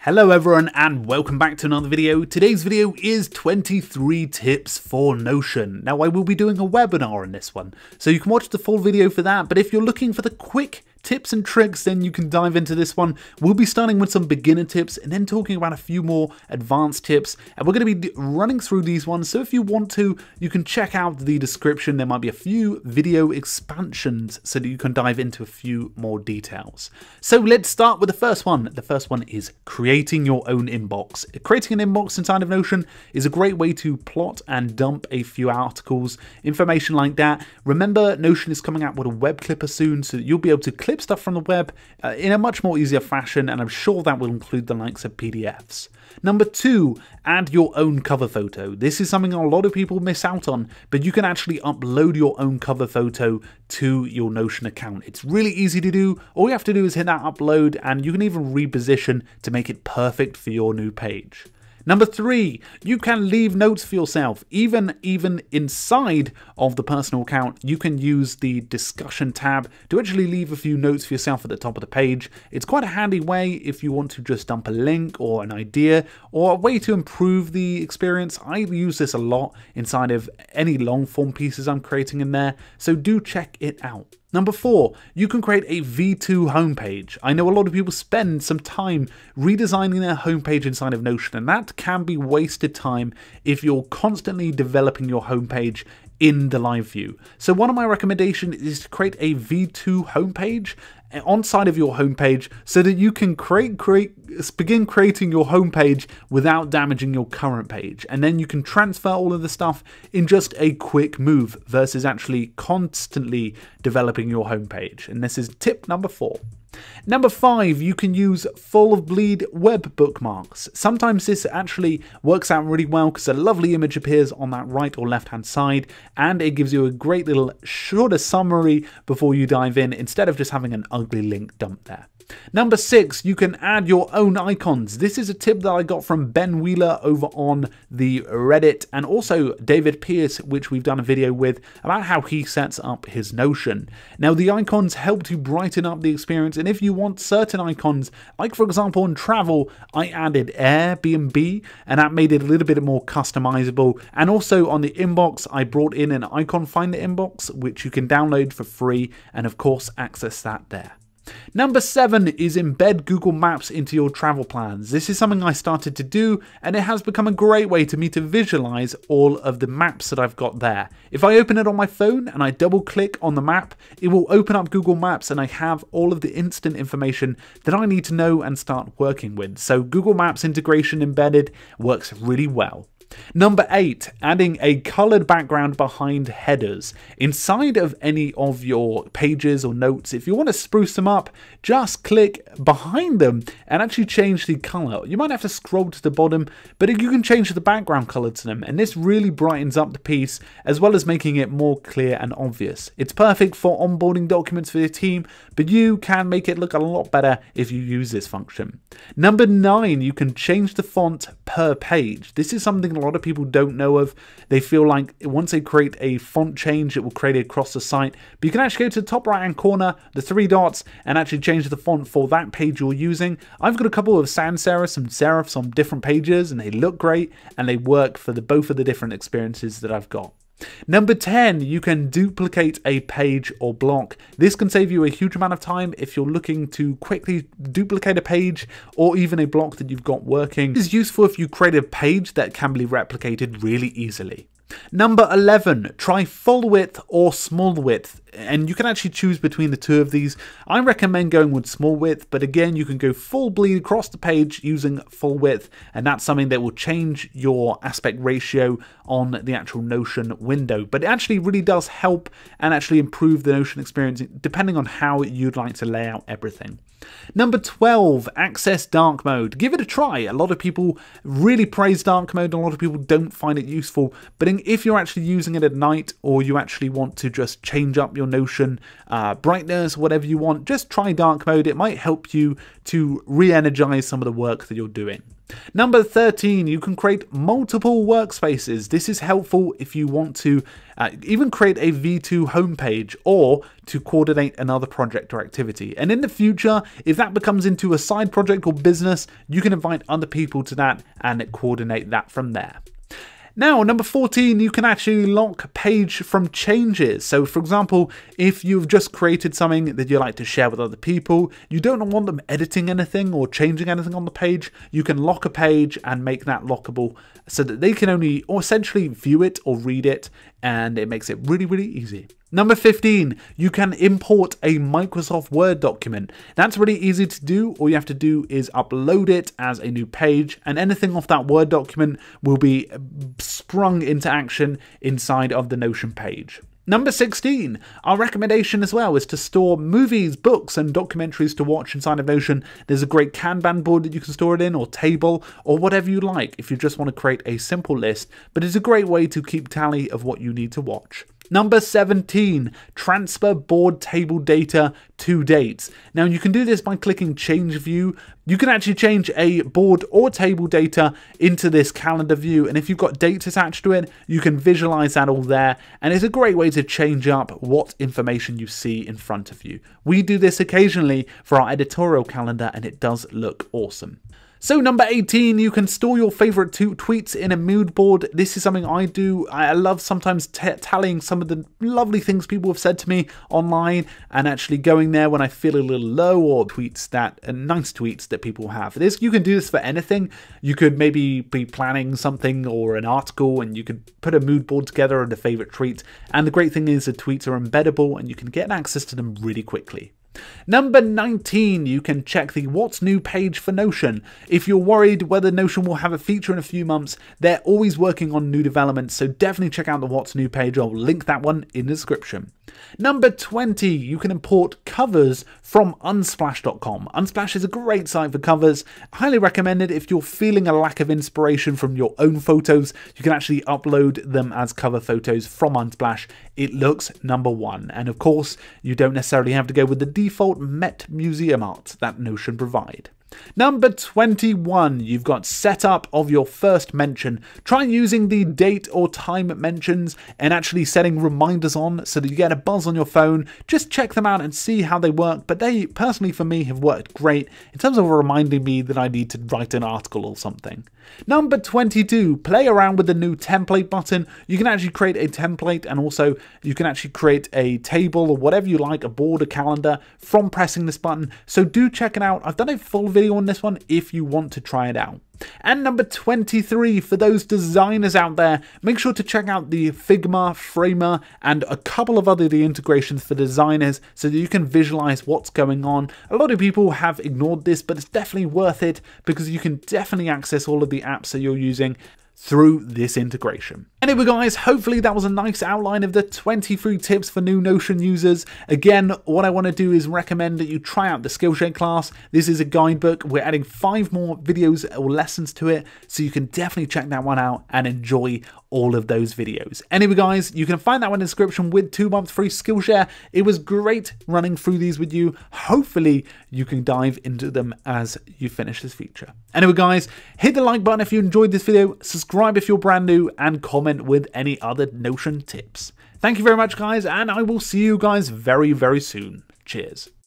Hello everyone and welcome back to another video. Today's video is 23 tips for Notion. Now I will be doing a webinar on this one, so you can watch the full video for that, but if you're looking for the quick tips and tricks, then you can dive into this one. We'll be starting with some beginner tips and then talking about a few more advanced tips, and we're going to be running through these ones, so if you want to, you can check out the description. There might be a few video expansions so that you can dive into a few more details. So let's start with the first one. The first one is creating your own inbox. Creating an inbox inside of Notion is a great way to plot and dump a few articles, information like that. Remember, Notion is coming out with a web clipper soon, so that you'll be able to clip stuff from the web in a much more easier fashion, and I'm sure that will include the likes of PDFs. Number 2, add your own cover photo. This is something a lot of people miss out on, but you can actually upload your own cover photo to your Notion account. It's really easy to do. All you have to do is hit that upload, and you can even reposition to make it perfect for your new page. Number 3, you can leave notes for yourself. Even inside of the personal account, you can use the discussion tab to actually leave a few notes for yourself at the top of the page. It's quite a handy way if you want to just dump a link or an idea or a way to improve the experience. I use this a lot inside of any long form pieces I'm creating in there, so do check it out. Number 4, you can create a V2 homepage. I know a lot of people spend some time redesigning their homepage inside of Notion, and that can be wasted time if you're constantly developing your homepage in the live view. So one of my recommendations is to create a V2 homepage on side of your homepage so that you can begin creating your homepage without damaging your current page, and then you can transfer all of the stuff in just a quick move versus actually constantly developing your homepage. And this is tip number 4. Number 5, you can use full of bleed web bookmarks. Sometimes this actually works out really well because a lovely image appears on that right or left hand side, and it gives you a great little shorter summary before you dive in instead of just having an ugly link dumped there. Number 6, you can add your own icons. This is a tip that I got from Ben Wheeler over on the Reddit, and also David Pierce, which we've done a video with about how he sets up his Notion. Now the icons help to brighten up the experience, and if you want certain icons, like for example in travel, I added Airbnb, and that made it a little bit more customizable. And also on the inbox, I brought in an icon finder inbox, which you can download for free, and of course access that there. Number 7 is embed Google Maps into your travel plans. This is something I started to do, and it has become a great way to me to visualize all of the maps that I've got there. If I open it on my phone and I double click on the map, it will open up Google Maps, and I have all of the instant information that I need to know and start working with. So Google Maps integration embedded works really well. Number 8, adding a colored background behind headers. Inside of any of your pages or notes, if you want to spruce them up, just click behind them and actually change the color. You might have to scroll to the bottom, but you can change the background color to them, and this really brightens up the piece as well as making it more clear and obvious. It's perfect for onboarding documents for your team, but you can make it look a lot better if you use this function. Number 9, you can change the font per page. This is something a lot of people don't know of. They feel like once they create a font change, it will create it across the site, but you can actually go to the top right hand corner, the 3 dots, and actually change the font for that page you're using. I've got a couple of sans serifs and serifs on different pages, and they look great and they work for both of the different experiences that I've got. Number 10, you can duplicate a page or block. This can save you a huge amount of time if you're looking to quickly duplicate a page or even a block that you've got working. This is useful if you create a page that can be replicated really easily. Number 11, try full width or small width, and you can actually choose between the two of these. I recommend going with small width, but again, you can go full bleed across the page using full width, and that's something that will change your aspect ratio on the actual Notion window. But it actually really does help and actually improve the Notion experience depending on how you'd like to lay out everything. Number 12, access dark mode. Give it a try. A lot of people really praise dark mode, a lot of people don't find it useful, but if you're actually using it at night, or you actually want to just change up your Notion brightness, whatever you want, just try dark mode. It might help you to re-energize some of the work that you're doing. Number 13, you can create multiple workspaces. This is helpful if you want to even create a V2 homepage or to coordinate another project or activity. And in the future, if that becomes into a side project or business, you can invite other people to that and coordinate that from there. Now, number 14, you can actually lock page from changes. So for example, if you've just created something that you like to share with other people, you don't want them editing anything or changing anything on the page, you can lock a page and make that lockable so that they can only or essentially view it or read it, and it makes it really, really easy. Number 15, you can import a Microsoft Word document. That's really easy to do. All you have to do is upload it as a new page, and anything off that Word document will be sprung into action inside of the Notion page. Number 16, our recommendation as well is to store movies, books and documentaries to watch inside of Notion. There's a great Kanban board that you can store it in, or table, or whatever you like if you just want to create a simple list, but it's a great way to keep tally of what you need to watch. Number 17, transfer board table data to dates. Now you can do this by clicking change view. You can actually change a board or table data into this calendar view, and if you've got dates attached to it, you can visualize that all there, and it's a great way to change up what information you see in front of you. We do this occasionally for our editorial calendar, and it does look awesome. So number 18, you can store your favorite tweets in a mood board. This is something I do. I love sometimes tallying some of the lovely things people have said to me online and actually going there when I feel a little low, or tweets that nice tweets that people have. This, you can do this for anything. You could maybe be planning something or an article, and you could put a mood board together and a favorite tweet. And the great thing is the tweets are embeddable and you can get access to them really quickly. Number 19, you can check the What's New page for Notion. If you're worried whether Notion will have a feature in a few months, they're always working on new developments, so definitely check out the What's New page. I'll link that one in the description. Number 20, you can import covers from Unsplash.com. Unsplash is a great site for covers. Highly recommended if you're feeling a lack of inspiration from your own photos. You can actually upload them as cover photos from Unsplash. It looks number one. And of course, you don't necessarily have to go with the default Met Museum art that Notion provide. Number 21, you've got setup of your first mention. Try using the date or time mentions and actually setting reminders on so that you get a buzz on your phone. Just check them out and see how they work, but they personally for me have worked great in terms of reminding me that I need to write an article or something. Number 22, play around with the new template button. You can actually create a template, and also you can actually create a table or whatever you like, a board, a calendar, from pressing this button. So do check it out. I've done a full video on this one if you want to try it out. And number 23, for those designers out there, make sure to check out the Figma, Framer, and a couple of other integrations for designers so that you can visualize what's going on. A lot of people have ignored this, but it's definitely worth it because you can definitely access all of the apps that you're using through this integration. Anyway guys, hopefully that was a nice outline of the 23 tips for new Notion users. Again, what I want to do is recommend that you try out the Skillshare class. This is a guidebook. We're adding 5 more videos or lessons to it, so you can definitely check that one out and enjoy all of those videos. Anyway guys, you can find that one in the description with 2 months free Skillshare. It was great running through these with you. Hopefully you can dive into them as you finish this feature. Anyway guys, hit the like button if you enjoyed this video, subscribe if you're brand new, and comment with any other Notion tips. Thank you very much guys, and I will see you guys very, very soon. Cheers.